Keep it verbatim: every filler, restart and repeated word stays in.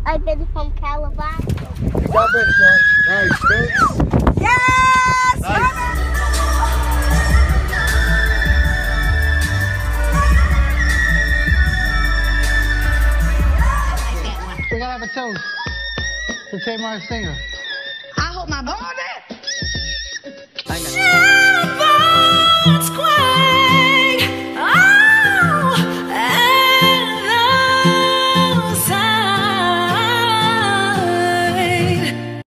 I've been from Calabar. You got this, son. Nice, Vince. Yes! Nice. We gotta have a toast for Tamar Singer. I hope my ball did. I know.